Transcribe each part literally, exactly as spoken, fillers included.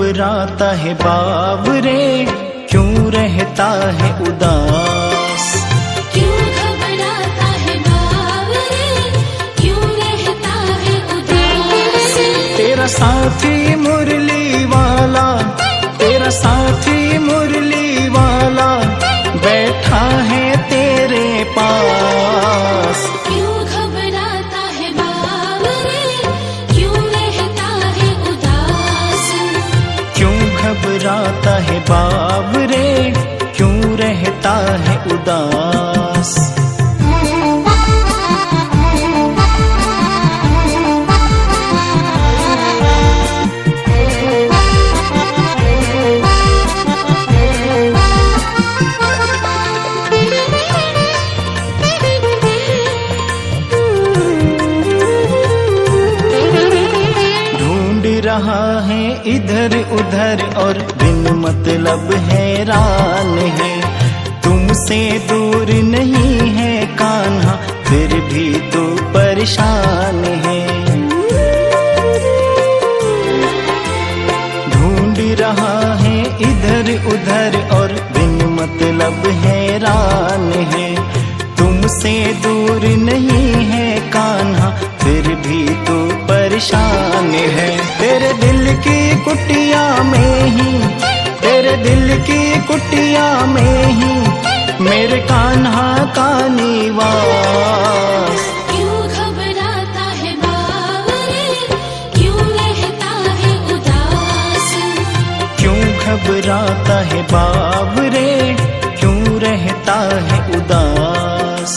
घबराता है बावरे, क्यों रहता है उदास। क्यों घबराता है बावरे, क्यों रहता है उदास। तेरा साथी मुरली वाला, तेरा साथी मुरली वाला बैठा है तेरे पास। क्यों घबराता है बावरे, क्यों रहता है उदास। क्यों घबराता है बावरे, क्यों रहता है उदास। रहा है इधर उधर और बिन मतलब हैरान है। तुमसे दूर नहीं है कान्हा, फिर भी तू परेशान है। ढूंढ रहा है इधर उधर और बिन मतलब हैरान है। तुमसे दूर नहीं है कान्हा, फिर भी तू परेशान है। तेरे दिल की कुटिया में ही, तेरे दिल की कुटिया में ही मेरे कान्हा का निवास। क्यों घबराता है बावरे, क्यों रहता है उदास। क्यों घबराता है बावरे, क्यों रहता है उदास।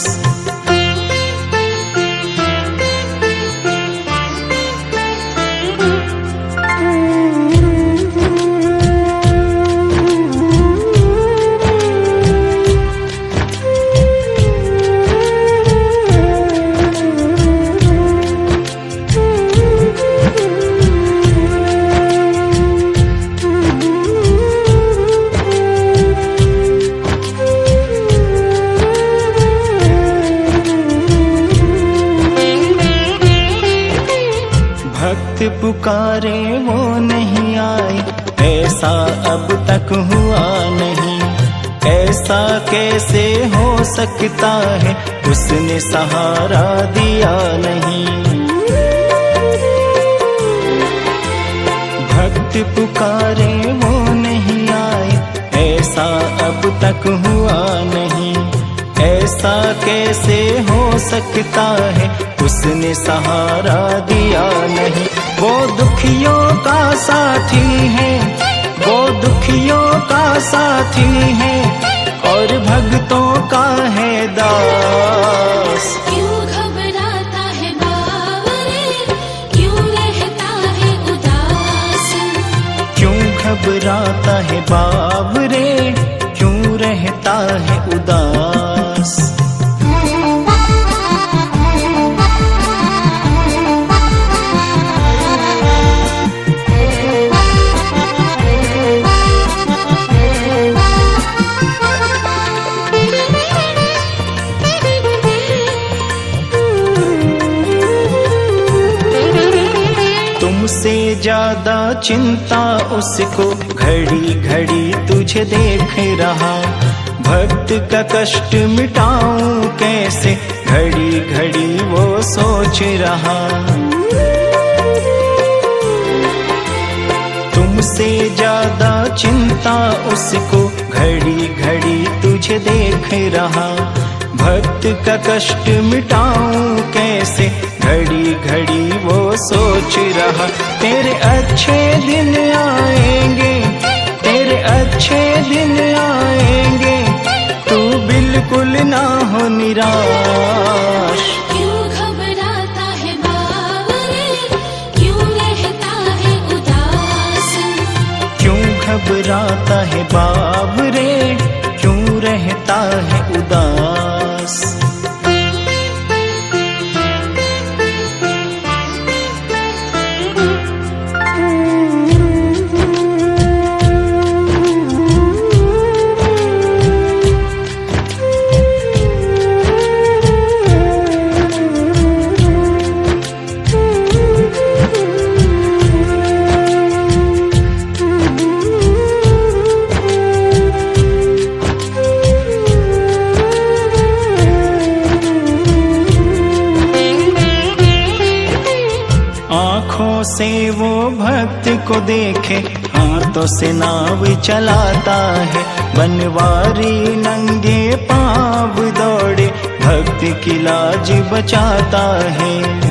भक्त पुकारे वो नहीं आए, ऐसा अब तक हुआ नहीं। ऐसा कैसे हो सकता है, उसने सहारा दिया नहीं। भक्त पुकारे वो नहीं आए, ऐसा अब तक हुआ नहीं। ऐसा कैसे हो सकता है, उसने सहारा दिया नहीं। वो दुखियों का साथी है, वो दुखियों का साथी है और भक्तों का है दास। क्यों घबराता है बावरे, क्यों रहता है उदास। क्यों घबराता है बावरे, क्यों रहता है उदास। तुमसे ज्यादा चिंता उसको घड़ी घड़ी तुझे देख रहा। भक्त का कष्ट मिटाऊं कैसे, घड़ी घड़ी वो सोच रहा। तुमसे ज्यादा चिंता उसको घड़ी घड़ी तुझे देख रहा। भक्त का कष्ट मिटाऊं कैसे, घड़ी घड़ी वो सोच रहा। तेरे अच्छे दिन आएंगे, तेरे अच्छे दिन आएंगे, तू बिल्कुल ना हो निराश। क्यों घबराता है बावरे, क्यों रहता है उदास। क्यों घबराता है बावरे, क्यों रहता है उदास। आँखों से वो भक्त को देखे, हाथों से नाव चलाता है। बनवारी नंगे पाँव दौड़े, भक्त की लाज बचाता है।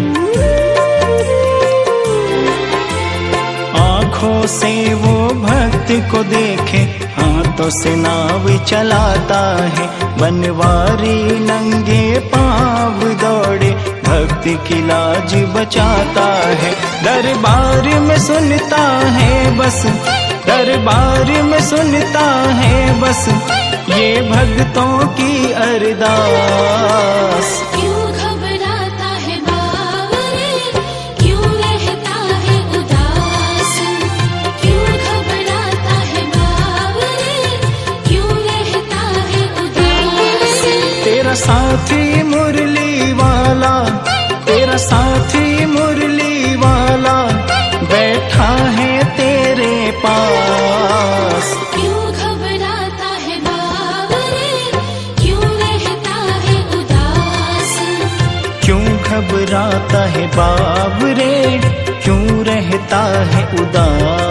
आँखों से वो भक्त को देखे, हाथों से नाव चलाता है। बनवारी नंगे पाँव दौड़े, भक्त की लाज बचाता है। दरबार में सुनता है बस, दरबार में सुनता है बस, ये भक्तों की अरदास। क्यों घबराता है बावरे, क्यों रहता है उदास। क्यों घबराता है बावरे, क्यों रहता है उदास। तेरा साथी मुरली वाला, तेरा साथी मुरली वाला बैठा है तेरे पास। क्यों घबराता है बावरे, क्यों रहता है उदास। क्यों घबराता है बाबरे, क्यों रहता है उदास।